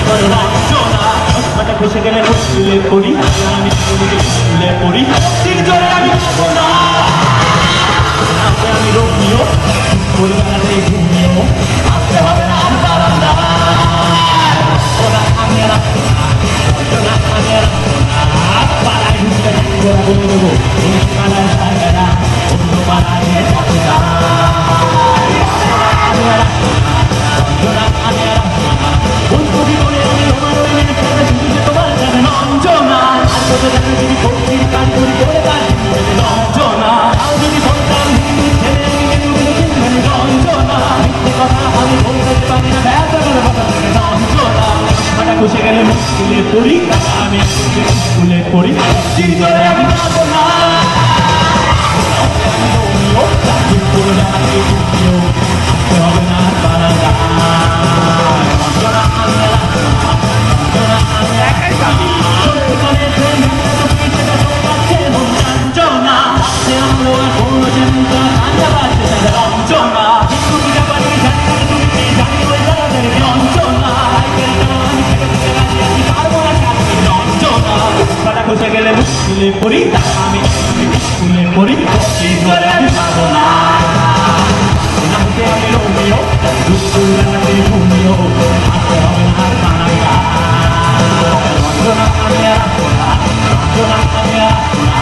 বসে গেলে মুশকিলে পড়ি আমি মুশকিলে পড়ি তিন জোরে আমি পাবো না আমি রোমিও পরিবারে ঘুমিও আসতে হবে না আর বারান্দা ওরা আমি আর ওরা আমি আর পাড়ায় ঢুকলে ওরা বলে দেবো ওই পাড়ায় থাকে না অন্য পাড়ায় যাবে না আমি আর ওরা আমি আর বন্ধু জীবনে আমি আমার ওই মেনে খেলে শুধু যে তোমার যাবে নঞ্জনা আর তোদের জানে যদি ভক্তির কাজ করি করে কাজ নঞ্জনা আর যদি সন্তান হিন্দু ছেলে আমি নঞ্জনা মিথ্যে কথা আমি বলতে পারি না ব্যথা করে কথা নঞ্জনা মাথা খুশে গেলে মুশকিলে পড়ি আমি স্কুলে পড়ি চিরতরে আমি পাবো না আমি রোমিও চাকরি করে রাখি রোমিও আসতে হবে না বারান্দা নঞ্জনা আমি নঞ্জনা আমি একাই যাবি সত্যিকারের প্রেম নঞ্জনা আসতে আমলো আর কোনো চিন্তা কান্না বাজছে তাদের নঞ্জনা তুমি যাবানি জানি না তুমি কি জানি ওই জানাদের নঞ্জনা আমি থেকে থেকে রাজি আছি পারবো না কাছে নঞ্জনা পাটা খুশে গেলে মুশকিলে পড়ি আমি স্কুলে পড়ি চিরতরে আমি পাবো না নামতে আমি রোমিও দুপুর রাতে ঘুমিও আসতে হবে না বারান্দা নঞ্জনা আমি আর নঞ্জনা আমি আর